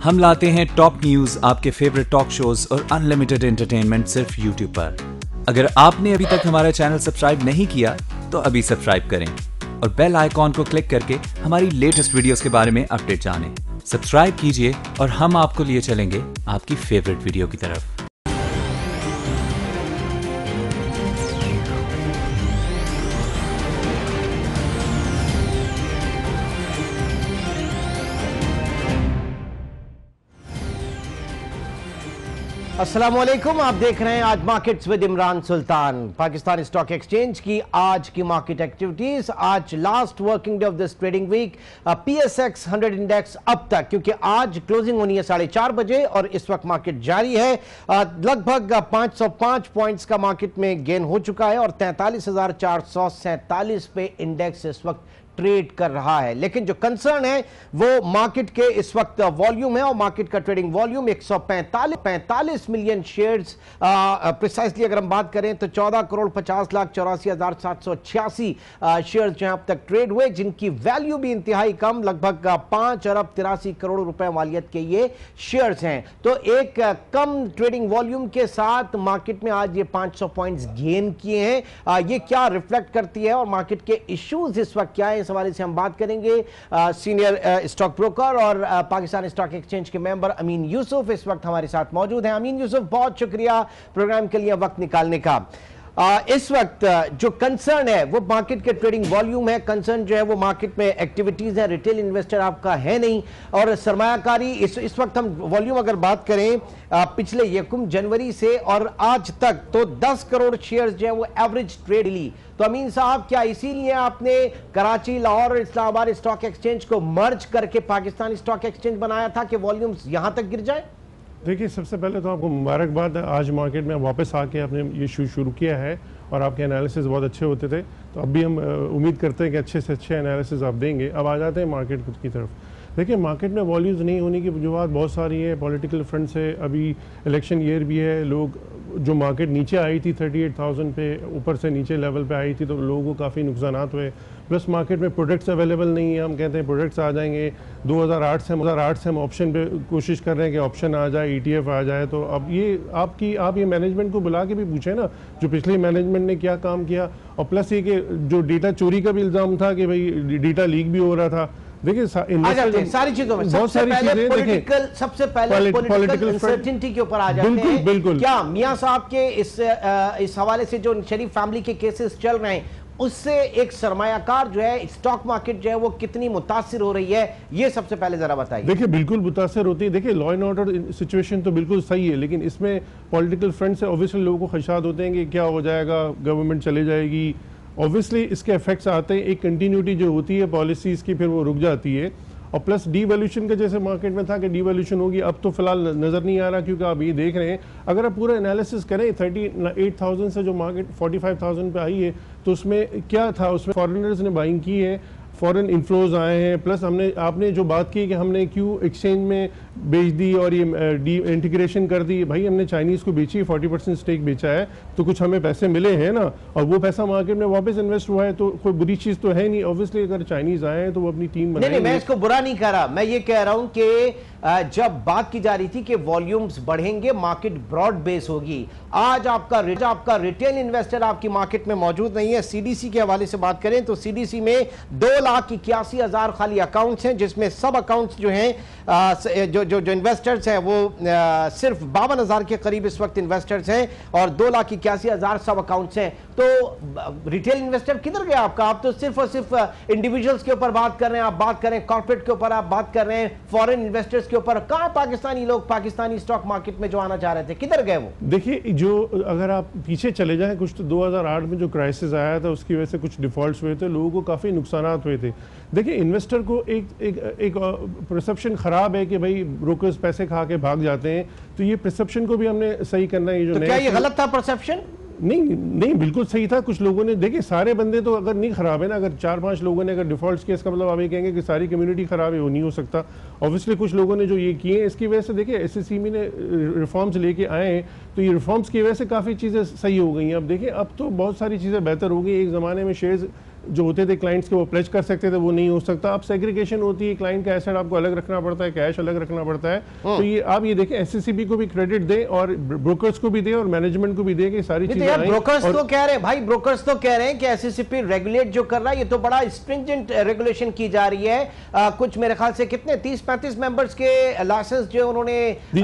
हम लाते हैं टॉप न्यूज, आपके फेवरेट टॉक शोज और अनलिमिटेड एंटरटेनमेंट सिर्फ यूट्यूब पर। अगर आपने अभी तक हमारा चैनल सब्सक्राइब नहीं किया तो अभी सब्सक्राइब करें और बेल आइकॉन को क्लिक करके हमारी लेटेस्ट वीडियोस के बारे में अपडेट जानें। सब्सक्राइब कीजिए और हम आपको लिए चलेंगे आपकी फेवरेट वीडियो की तरफ। अस्सलाम वालेकुम, आप देख रहे हैं आज markets with Imran Sultan. Pakistan stock exchange की आज की मार्केट एक्टिविटीज। आज last working day of this trading week. PSX 100 index अब तक, क्योंकि आज क्लोजिंग होनी है 4:30 बजे और इस वक्त मार्केट जारी है, लगभग 505 पॉइंट्स का मार्केट में गेन हो चुका है और 43,447 पे इंडेक्स इस वक्त ट्रेड कर रहा है। लेकिन जो कंसर्न है वो मार्केट के इस वक्त वॉल्यूम है और मार्केट का trading volume 145 million shares precisely अगर हम बात करें तो 14,50,84,786 शेयर्स जो अब तक ट्रेड हुए, जिनकी वैल्यू भी इंतहाई कम, लगभग 5 अरब 83 करोड़ रुपए वालियत के ये शेयर्स हैं। तो एक कम ट्रेडिंग वॉल्यूम के साथ मार्केट में आज ये 500 पॉइंट्स गेन किए हैं। ये क्या रिफ्लेक्ट करती है और मार्केट के इश्यूज इस वक्त क्या है, इस हवाले से हम बात करेंगे। सीनियर स्टॉक ब्रोकर और पाकिस्तान स्टॉक एक्सचेंज के मेंबर अमीन यूसुफ इस वक्त हमारे साथ मौजूद हैं। अमीन यूसुफ, बहुत शुक्रिया प्रोग्राम के लिए वक्त निकालने का। इस वक्त जो कंसर्न है वो मार्केट के ट्रेडिंग वॉल्यूम है, कंसर्न जो है वो मार्केट में एक्टिविटीज है, रिटेल इन्वेस्टर आपका है नहीं और सरमायाकारी। इस वक्त हम वॉल्यूम अगर बात करें पिछले 1 जनवरी से और आज तक तो 10 करोड़ शेयर्स जो है वो एवरेज ट्रेड ली। तो अमीन साहब, क्या इसीलिए आपने कराची, लाहौर और इस्लामाबाद स्टॉक एक्सचेंज को मर्ज करके पाकिस्तान स्टॉक एक्सचेंज बनाया था कि वॉल्यूम्स यहां तक गिर जाए? देखिए, सबसे पहले तो आपको मुबारकबाद, आज मार्केट में वापस आके आपने ये शुरू किया है और आपके एनालिसिस बहुत अच्छे होते थे, तो अब भी हम उम्मीद करते हैं कि अच्छे से अच्छे एनालिसिस आप देंगे। अब आ जाते हैं मार्केट की तरफ। देखिए, मार्केट में वॉल्यूम्स नहीं होने की वजूहत बहुत सारी है। पॉलिटिकल फ्रंट से अभी इलेक्शन ईयर भी है, लोग जो मार्केट नीचे आई थी 38,000 पे, ऊपर से नीचे लेवल पे आई थी, तो लोगों को काफ़ी नुकसान हुए। प्लस मार्केट में प्रोडक्ट्स अवेलेबल नहीं है, हम कहते हैं प्रोडक्ट्स आ जाएंगे। 2008 से हम ऑप्शन पे कोशिश कर रहे हैं कि ऑप्शन आ जाए, ETF आ जाए। तो अब ये आप ये मैनेजमेंट को बुला के भी पूछे ना, जो पिछली मैनेजमेंट ने क्या काम किया। और प्लस ये कि जो डेटा चोरी का भी इल्ज़ाम था कि भाई डेटा लीक भी हो रहा था। देखिए, सारी चीजों में बहुत सारी चीजें सबसे पहले पॉलिटिकल अनसर्टेनिटी के ऊपर आ जाते हैं। बिल्कुल। क्या मियां साहब के इस हवाले से जो शरीफ फैमिली के केसेस चल रहे हैं, उससे एक सरमायाकार जो है, स्टॉक मार्केट जो है वो कितनी मुतासिर हो रही है, ये सबसे पहले जरा बताइए। देखिए, बिल्कुल मुतासिर होती है। देखिए, लॉ एंड ऑर्डर सिचुएशन तो बिल्कुल सही है, लेकिन इसमें पॉलिटिकल फ्रंट से ऑब्वियसली लोगों को खदशात होते हैं कि क्या हो जाएगा, गवर्नमेंट चले जाएगी। ऑब्वियसली इसके इफेक्ट्स आते हैं, एक कंटिन्यूटी जो होती है पॉलिसीज की फिर वो रुक जाती है। और प्लस डीवैल्यूएशन का जैसे मार्केट में था कि डीवैल्यूएशन होगी, अब तो फिलहाल नज़र नहीं आ रहा, क्योंकि आप ये देख रहे हैं अगर आप पूरा एनालिसिस करें 38,000 से जो मार्केट 45,000 पे आई है, तो उसमें क्या था, उसमें फॉरेनर्स ने बाइंग की है, फॉरेन इन्फ्लोज आए हैं। प्लस आपने जो बात की कि हमने क्यों एक्सचेंज में बेच दी और ये डी इंटीग्रेशन कर दी, भाई हमने चाइनीज़ को बेची, 40% स्टेक बेचा है, तो कुछ हमें पैसे मिले हैं ना, और वो पैसा मार्केट में वापस इन्वेस्ट हुआ है, तो कोई बुरी चीज़ तो है नहीं। ऑब्वियसली अगर चाइनीज़ आए हैं तो वो अपनी टीम बनाएंगे। नहीं, मैं इसको बुरा नहीं कह रहा, मैं ये कह रहा हूं कि जब बात की जा रही थी कि वॉल्यूम्स बढ़ेंगे, मार्केट ब्रॉड बेस होगी, आज आपका रिटेल इन्वेस्टर आपकी मार्केट में मौजूद नहीं है। सीडीसी के हवाले से बात करें तो सीडीसी में 2,81,000 खाली अकाउंट्स हैं, जिसमें सब अकाउंट्स जो हैं जो इन्वेस्टर्स हैं वो सिर्फ 52,000 के करीब इस वक्त इन्वेस्टर्स हैं और 2,81,000 सब अकाउंट्स हैं। तो रिटेल इन्वेस्टर किधर गया आपका? आप तो सिर्फ और सिर्फ इंडिविजुअल्स के ऊपर बात कर रहे हैं, आप बात करें कॉर्पोरेट के ऊपर, आप बात कर रहे हैं फॉरेन इन्वेस्टर्स के ऊपर। कहां पाकिस्तानी लोग पाकिस्तानी स्टॉक मार्केट में जो आना चाह रहे थे, किधर गए वो? देखिए, जो अगर आप पीछे चले जाएं कुछ, तो 2008 में जो क्राइसिस आया था उसकी वजह से कुछ डिफॉल्ट्स हुए थे, लोगों को काफ़ी नुकसान हुए थे। देखिए, इन्वेस्टर को एक परसेप्शन ख़राब है कि भाई ब्रोकर्स पैसे खा के भाग जाते हैं, तो ये परसेप्शन को भी हमने सही करना है। तो क्या ये गलत था परसेप्शन? नहीं, बिल्कुल सही था। कुछ लोगों ने, देखिए सारे बंदे तो अगर नहीं खराब है ना, अगर 4-5 लोगों ने अगर डिफॉल्ट किया, इसका मतलब आप ये कहेंगे कि सारी कम्युनिटी खराब है, वो नहीं हो सकता। ऑब्वियसली कुछ लोगों ने जो ये किए हैं, इसकी वजह से देखिए एसएससीबी ने रिफॉर्म्स लेके आए हैं, तो ये रिफॉर्म्स की वजह से काफ़ी चीज़ें सही हो गई हैं। अब देखिए, अब तो बहुत सारी चीज़ें बेहतर हो गई। एक ज़माने में शेयर्स जो होते थे क्लाइंट्स के, वो प्लेज कर सकते थे, वो नहीं हो सकता। अब सेग्रीगेशन होती है, क्लाइंट का एसेट आपको अलग रखना पड़ता है, कैश अलग रखना पड़ता है। तो ये आप ये देखें, एससीसीपी को भी क्रेडिट दे और ब्रोकर्स को भी दे और मैनेजमेंट को भी दे कि सारी चीजें आई। ब्रोकर्स तो कह रहे हैं भाई, ब्रोकर्स तो कह रहे हैं कि एससीसीपी रेगुलेट जो कर रहा है, ये तो बड़ा स्ट्रिंजेंट रेगुलेशन की जा रही है। कुछ मेरे ख्याल से कितने 30-35 मेंबर्स के लाइसेंस जो उन्होंने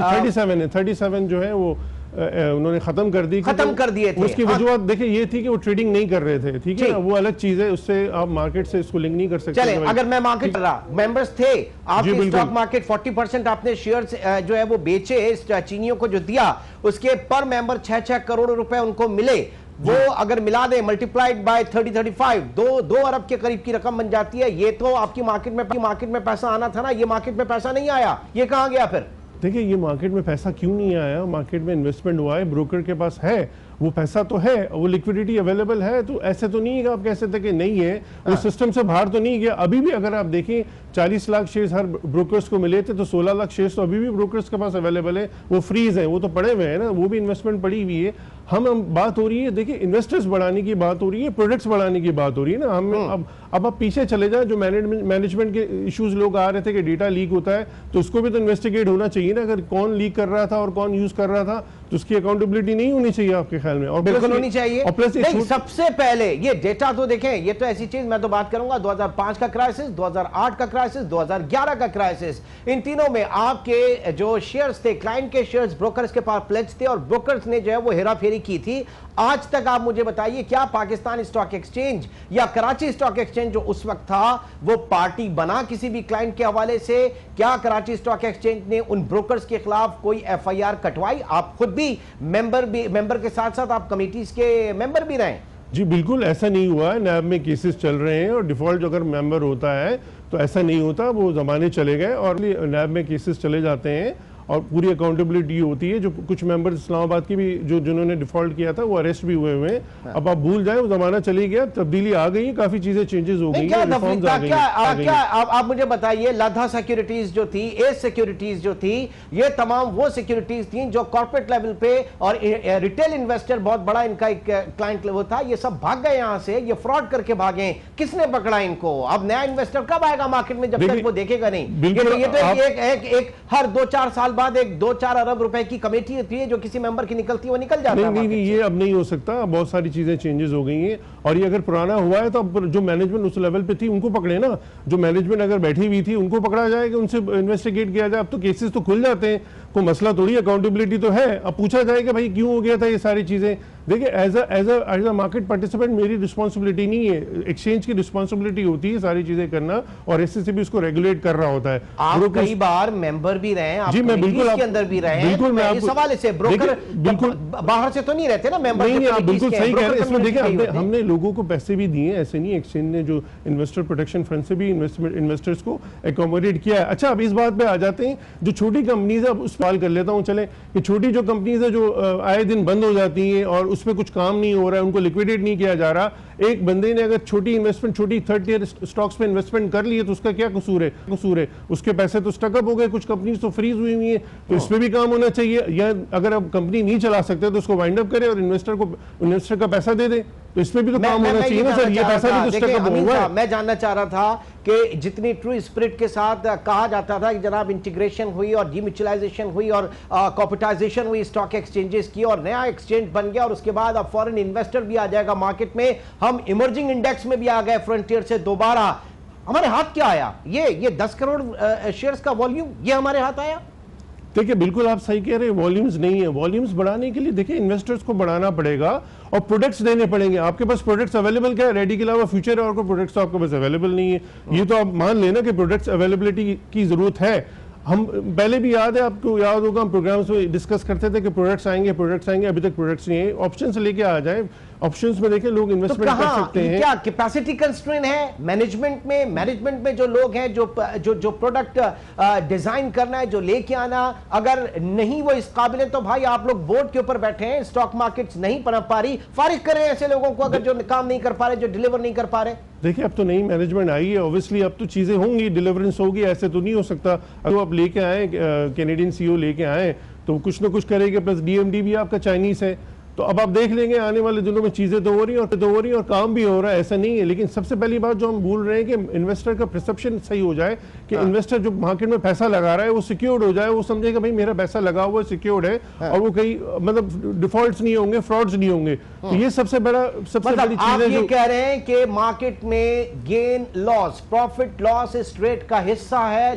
37 जो है वो उन्होंने खत्म कर दिए थे। उसकी वजूहत देखिए ये थी कि वो ट्रेडिंग नहीं कर रहे थे, ठीक है, वो अलग चीज है, उससे आप मार्केट से इसको लिंक नहीं कर सकते। चले, अगर मैं मार्केट रहा, मेंबर्स थे आपके स्टॉक मार्केट, 40% आपने शेयर्स जो है वो बेचे, चीनियों को जो दिया, उसके पर मेंबर 6-6 करोड़ रुपए उनको मिले। वो अगर मिला दे मल्टीप्लाइड बाय 30-35, 2 अरब के करीब की रकम बन जाती है। ये तो आपकी मार्केट में पैसा आना था ना, ये मार्केट में पैसा नहीं आया, ये कहां गया फिर? देखिए ये मार्केट में पैसा क्यों नहीं आया, मार्केट में इन्वेस्टमेंट हुआ है, ब्रोकर के पास है, वो पैसा तो है, वो लिक्विडिटी अवेलेबल है, तो ऐसे तो नहीं है आप कह सकते कि नहीं है, वो सिस्टम से बाहर तो नहीं गया। अभी भी अगर आप देखें 40 लाख शेयर्स हर ब्रोकर्स को मिले थे, तो 16 लाख शेयर्स तो अभी भी ब्रोकर्स के पास अवेलेबल है, वो फ्रीज है, वो तो पड़े हुए हैं ना, वो भी इन्वेस्टमेंट पड़ी हुई है। हम बात हो रही है, देखिए इन्वेस्टर्स बढ़ाने की बात हो रही है, प्रोडक्ट्स बढ़ाने की बात हो रही है ना। हम अब आप पीछे चले जाए, जो मैनेजमेंट के इश्यूज लोग आ रहे थे कि डेटा लीक होता है, तो उसको भी तो इन्वेस्टिगेट होना चाहिए ना, अगर कौन लीक कर रहा था और कौन यूज कर रहा था, तो उसकी अकाउंटेबिलिटी नहीं होनी चाहिए आपके ख्याल में? और बिल्कुल होनी चाहिए। नहीं, सबसे पहले ये डेटा तो देखें, ये तो ऐसी चीज, मैं तो बात करूंगा 2005 का क्राइसिस, 2008 का क्राइसिस, 2011 का क्राइसिस, इन तीनों में आपके जो शेयर्स थे, क्लाइंट के शेयर्स ब्रोकर्स के पास प्लेज थे और ब्रोकर्स ने जो है वो हेराफेरी की थी। आज तक आप मुझे बताइए, क्या पाकिस्तान स्टॉक एक्सचेंज या कराची स्टॉक एक्सचेंज जो उस वक्त था, वो पार्टी बना किसी भी क्लाइंट के हवाले से? क्या कराची स्टॉक एक्सचेंज ने उन ब्रोकर्स के खिलाफ कोई एफआईआर कटवाई? आप खुद भी मेंबर के साथ साथ आप कमेटीज के मेंबर भी रहे। जी बिल्कुल, ऐसा नहीं हुआ है। नैब में केसेस चल रहे हैं और डिफॉल्ट अगर मेंबर होता है तो ऐसा नहीं होता, वो जमाने चले गए और नैब में केसेस चले जाते हैं और पूरी अकाउंटेबिलिटी होती है। जो कुछ मेंबर्स इस्लामाबाद की भी जिन्होंने डिफॉल्ट किया था, वो अरेस्ट भी हुए हैं। हाँ। अब आप भूल जाए, वो जमाना चली गया, तब्दीली आ गई, काफी चीजें चेंजेस हो गई हैं। आप मुझे बताइए, लाधा सिक्योरिटीज जो थी, एस सिक्योरिटीज जो थी, ये तमाम वो सिक्योरिटीज थी जो कॉर्पोरेट लेवल पे और रिटेल इन्वेस्टर बहुत बड़ा इनका एक क्लाइंट लेवल था, ये सब भाग गए यहां से, ये फ्रॉड करके भागे। किसने पकड़ा इनको? अब नया इन्वेस्टर कब आएगा मार्केट में, जब तक वो देखेगा नहीं? ये तो एक हर 2-4 साल बाद एक 2-4 अरब रुपए की कमेटी होती है जो किसी मेंबर की निकलती है, वो निकल जाता है। नहीं, ये अब नहीं हो सकता, बहुत सारी चीजें चेंजेस हो गई हैं और ये अगर पुराना हुआ है तो अब जो मैनेजमेंट उस लेवल पे थी उनको पकड़े ना। जो मैनेजमेंट अगर बैठी हुई थी उनको पकड़ा जाएगा, उनसे इन्वेस्टिगेट किया जाए। अब तो केसेस तो खुल जाते हैं, कोई मसला थोड़ी, अकाउंटेबिलिटी तो है। अब पूछा जाएगा भाई क्यों हो गया था ये सारी चीजें। देखिए एज अ मार्केट पार्टिसिपेंट मेरी रिस्पांसिबिलिटी नहीं है, एक्सचेंज की रिस्पांसिबिलिटी होती है सारी चीजें करना और एससीसीबी उसको रेगुलेट कर रहा होता है। आप कई बार मेंबर भी रहे हैं, जी मैं बिल्कुल के अंदर भी रहे हैं, बिल्कुल मैं इस सवाल से ब्रोकर बिल्कुल बाहर से तो नहीं रहते ना मेंबर। नहीं, आप बिल्कुल सही कह रहे हैं। इसमें देखिए हमने लोगों को पैसे भी दिए, ऐसे नहीं, एक्सचेंज ने जो इन्वेस्टर प्रोटेक्शन फंड से भी इन्वेस्टर्स को एकोमोडेट किया है। अच्छा, अब इस बात पे आ जाते हैं, जो छोटी कंपनीज है, अब उस सवाल कर लेता हूं, चले कि छोटी जो कंपनीज है जो आए दिन बंद हो जाती हैं और उसमें कुछ काम नहीं हो रहा है, उनको लिक्विडेट नहीं किया जा रहा, एक बंदे ने अगर छोटी इन्वेस्टमेंट, छोटी थर्ड टियर स्टॉक्स पे इन्वेस्टमेंट कर ली है तो उसका क्या कसूर है? उसके पैसे तो स्टकअप हो गए, कुछ कंपनीज तो फ्रीज हुई है, तो इस पे भी काम होना चाहिए। या अगर अब कंपनी नहीं चला सकते तो उसको वाइंड अप करे और इन्वेस्टर का पैसा दे दे, तो इसमें भी तो काम होना चाहिए ना सर। ये पैसा भी तो स्टकअप हुआ है। मैं जानना चाह रहा था कि जितनी ट्रू स्पिरिट के साथ कहा जाता था कि जनाब इंटीग्रेशन हुई और डीम्यूचुअलाइजेशन हुई और कॉर्पोरेटाइजेशन हुई स्टॉक एक्सचेंजेस की और नया एक्सचेंज बन गया और उसके बाद अब फॉरेन इन्वेस्टर भी आ जाएगा मार्केट में, हम इमर्जिंग इंडेक्स में भी आ गए फ्रंटियर से दोबारा, हमारे हाथ क्या आया? ये 10 करोड़ शेयर्स का वॉल्यूम, ये हमारे हाथ आया? देखिए बिल्कुल आप सही कह रहे हैं, वॉल्यूम्स नहीं है। वॉल्यूम्स बढ़ाने के लिए देखिए इन्वेस्टर्स को बढ़ाना पड़ेगा और प्रोडक्ट्स देने पड़ेंगे। आपके पास प्रोडक्ट्स अवेलेबल क्या है? रेडी के अलावा फ्यूचर है और कोई प्रोडक्ट्स तो आपके पास अवेलेबल नहीं है। ये तो आप मान लेना कि प्रोडक्ट्स अवेलेबिलिटी की जरूरत है। हम पहले भी याद है, आपको याद होगा, हम प्रोग्राम्स में डिस्कस करते थे कि प्रोडक्ट्स आएंगे, अभी तक प्रोडक्ट्स नहीं है। ऑप्शन से लेके आ जाए, ऑप्शंस में देखें लोग इन्वेस्टमेंट कर सकते हैं। क्या कैपेसिटी कंस्ट्रेंट है मैनेजमेंट में जो लोग हैं, जो प्रोडक्ट डिजाइन करना है, जो लेके आना, अगर नहीं वो इस काबिल है तो भाई आप लोग बोर्ड के ऊपर बैठे हैं, स्टॉक मार्केट्स नहीं पनप पा रही, फारिग करें ऐसे लोगों को अगर जो काम नहीं कर पा रहे, जो डिलीवर नहीं कर पा रहे। देखिए अब तो नई मैनेजमेंट आई है, ऑब्वियसली अब तो चीजें होंगी, डिलीवरेंस होगी, ऐसे तो नहीं हो सकता। अगर आप लेके आए, कैनेडियन सीईओ लेके आए तो कुछ ना कुछ करेंगे, प्लस डीएमडी भी आपका चाइनीज है, तो अब आप देख लेंगे आने वाले दिनों में चीजें तो हो रही हैं और काम भी हो रहा है, ऐसा नहीं है। लेकिन सबसे पहली बात जो हम भूल रहे हैं कि इन्वेस्टर का परसेप्शन सही हो जाए कि इन्वेस्टर जो मार्केट में पैसा लगा रहा है वो सिक्योर्ड हो जाए, वो समझे कि भाई मेरा पैसा लगा हुआ है, सिक्योर्ड है, और वो कहीं मतलब डिफॉल्ट्स नहीं होंगे, फ्रॉड्स नहीं होंगे। तो ये सबसे बड़ी चीज आप है। ये कह रहे हैं कि मार्केट में गेन लॉस, प्रॉफिट लॉस इस ट्रेड का हिस्सा है,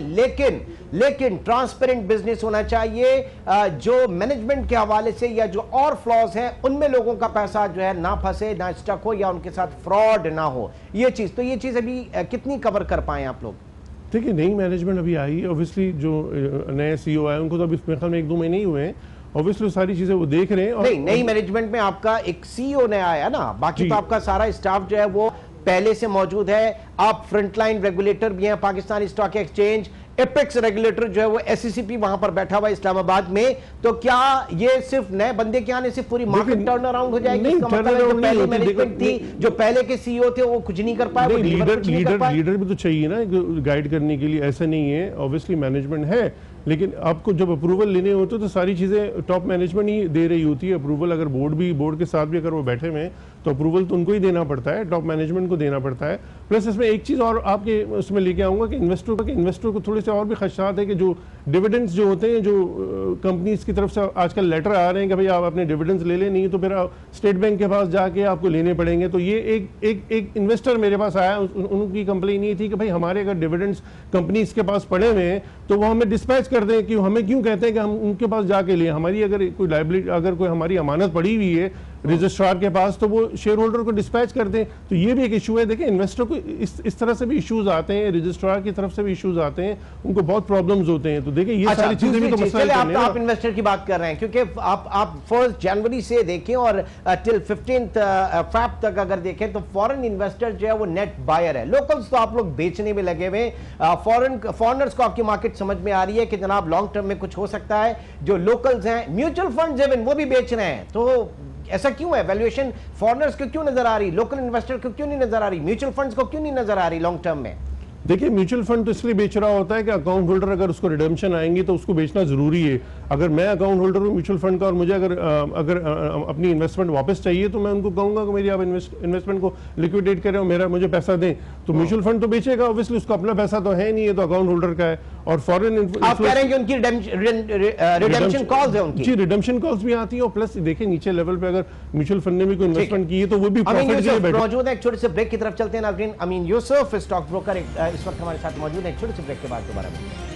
लेकिन ट्रांसपेरेंट बिजनेस होना चाहिए, जो मैनेजमेंट के हवाले से या जो और फ्लॉज हैं उनमें लोगों का पैसा जो है ना फंसे, ना स्टक हो, या उनके साथ फ्रॉड ना हो। ये चीज अभी कितनी कवर कर पाए आप लोग? देखिए, नई मैनेजमेंट अभी आई है, ऑब्वियसली जो नए सीईओ आए उनको तो अभी मेरे ख्याल में 1-2 महीने ही हुए हैं, ऑब्वियसली सारी चीजें वो देख रहे हैं। और नई मैनेजमेंट में आपका एक सीईओ नया आया ना, बाकी तो आपका सारा स्टाफ जो है वो पहले से मौजूद है। आप फ्रंटलाइन रेगुलेटर भी हैं Pakistan stock exchange, apex regulator जो है वो एससीसीपी वहां पर बैठा हुआ है इस्लामाबाद में। तो क्या ये सिर्फ नए बंदे के आने से पूरी मार्केट टर्न अराउंड हो जाएगी? इसका मतलब है जो पहले मैनेजमेंट थी, जो पहले के सीईओ थे, वो कुछ नहीं कर पाए, लीडर भी तो चाहिए ना गाइड करने के लिए, ऐसा नहीं है। ऑब्वियसली मैनेजमेंट है, लेकिन आपको जब अप्रूवल लेने होते तो सारी चीज़ें टॉप मैनेजमेंट ही दे रही होती है अप्रूवल। अगर बोर्ड के साथ भी अगर वो बैठे हुए हैं तो अप्रूवल तो उनको ही देना पड़ता है, टॉप मैनेजमेंट को देना पड़ता है। प्लस इसमें एक चीज़ और आपके उसमें लेके आऊँगा कि इन्वेस्टर को थोड़े से और भी खदशात है कि जो डिविडेंड्स जो होते हैं, जो कंपनीज की तरफ से आजकल लेटर आ रहे हैं कि भाई आप अपने डिविडेंड्स ले लें, नहीं तो फिर स्टेट बैंक के पास जाके आपको लेने पड़ेंगे। तो ये एक इन्वेस्टर मेरे पास आया, उनकी कंप्लेन ये थी कि भाई हमारे अगर डिविडेंड्स कंपनीज के पास पड़े हुए हैं तो वो हमें डिस्पैच कर दें, कि हमें क्यों कहते हैं कि हम उनके पास जाके लें। हमारी अगर कोई लायबिलिटी, अगर कोई हमारी अमानत पड़ी हुई है रजिस्ट्रार के पास, तो वो शेयर होल्डर को डिस्पैच कर दें। तो ये भी एक इशू है। देखिए, इन्वेस्टर को इस तरह से भी इश्यूज आते हैं, रजिस्ट्रार की तरफ से भी इश्यूज आते हैं, उनको बहुत प्रॉब्लम्स होते हैं। तो देखिए ये सारी चीजें भी तो मसला है। आप इन्वेस्टर की बात कर रहे हैं, क्योंकि आप 1 जनवरी से देखें और टिल 15 फैब तक अगर देखें तो फॉरेन इन्वेस्टर जो है वो नेट बायर है। लोकल्स तो आप लोग बेचने में लगे हुए, फॉरेनर्स को आपकी मार्केट समझ में आ रही है कि जनाब लॉन्ग टर्म में कुछ हो सकता है। जो लोकल्स हैं, म्यूचुअल फंड्स हैं, वो भी बेच रहे हैं। तो ऐसा क्यों है? वैल्यूएशन फॉरेनर्स को क्यों नजर आ रही, लोकल इन्वेस्टर को क्यों नहीं नजर आ रही, म्यूचुअल फंड्स को क्यों नहीं नजर आ रही लॉन्ग टर्म में? देखिए, म्यूचुअल फंड तो इसलिए बेच रहा होता है कि अकाउंट होल्डर अगर उसको रिडम्पशन आएंगी तो उसको बेचना जरूरी है। अगर मैं अकाउंट होल्डर हूँ म्यूचुअल फंड का और मुझे अगर अपनी इन्वेस्टमेंट वापस चाहिए तो मैं उनको कहूंगा कि मेरी आप इन्वेस्टमेंट को लिक्विडेट करें और मुझे पैसा दें। तो म्यूचुअल फंड तो बेचेगा, ऑब्वियसली उसका अपना पैसा तो है नहीं, है तो अकाउंट होल्डर का है। और फॉरेन आप कह रहे हैं कि उनकी रिडेम्पशन कॉल्स है उनकी? जी, रिडेम्पशन कॉल्स भी आती है। और प्लस देखिए, नीचे लेवल पे अगर म्यूचुअल फंड ने भी कोई इन्वेस्टमेंट की है तो वो भी मौजूद है। एक छोटे से ब्रेक की तरफ चलते हैं नाज़रीन। अमीन यूसुफ स्टॉक ब्रोकर इस वक्त हमारे साथ मौजूद है। छोटे से ब्रेक के बाद दोबारा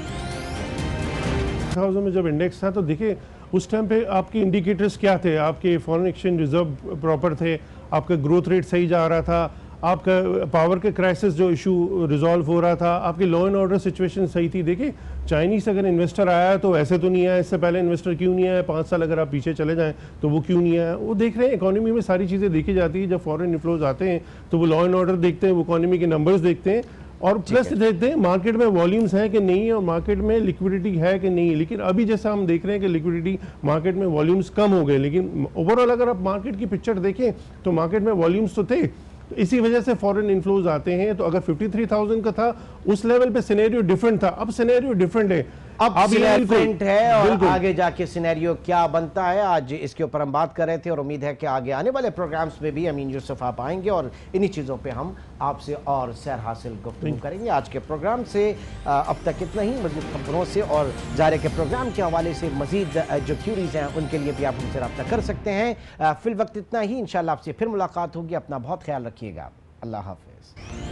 में जब इंडेक्स था तो देखिए उस टाइम पे आपके इंडिकेटर्स क्या थे, आपके फॉरेन एक्सचेंज रिजर्व प्रॉपर थे, आपका ग्रोथ रेट सही जा रहा था, आपका पावर के क्राइसिस जो इशू रिजॉल्व हो रहा था, आपकी लॉ एंड ऑर्डर सिचुएशन सही थी। देखिए, चाइनीज अगर इन्वेस्टर आया तो ऐसे तो नहीं आया, इससे पहले इन्वेस्टर क्यों नहीं आया, 5 साल अगर आप पीछे चले जाएं तो वो क्यों नहीं आया। वो देख रहे हैं, इकोनॉमी में सारी चीज़ें देखी जाती है। जब फॉरेन इन्फ्लोज आते हैं तो वो लॉ एंड ऑर्डर देखते हैं, वो इकोनॉमी के नंबर्स देखते हैं, और प्लस देखते हैं मार्केट में वॉल्यूम्स है कि नहीं है और मार्केट में लिक्विडिटी है कि नहीं है। लेकिन अभी जैसा हम देख रहे हैं कि लिक्विडिटी मार्केट में वॉल्यूम्स कम हो गए, लेकिन ओवरऑल अगर आप मार्केट की पिक्चर देखें तो मार्केट में वॉल्यूम्स तो थे। तो इसी वजह से फॉरेन इन्फ्लोज आते हैं। तो अगर 53,000 का था उस लेवल पे सिनेरियो डिफरेंट था, अब सिनेरियो डिफरेंट है, अब डिफरेंट है। और आगे जाके सिनेरियो क्या बनता है, आज इसके ऊपर हम बात कर रहे थे और उम्मीद है कि आगे आने वाले प्रोग्राम्स में भी अमीन यूसुफ आप आएंगे और इन्हीं चीज़ों पे हम आपसे और सैर हासिल गुफ्तगू करेंगे। आज के प्रोग्राम से अब तक इतना ही। मज़ीद खबरों से और जारे के प्रोग्राम के हवाले से मज़ीद जो क्यूरीज हैं उनके लिए भी आप हमसे रब्ता कर सकते हैं। फिल वक्त इतना ही। इंशाल्लाह आपसे फिर मुलाकात होगी। अपना बहुत ख्याल रखिएगा। अल्लाह हाफ़िज़।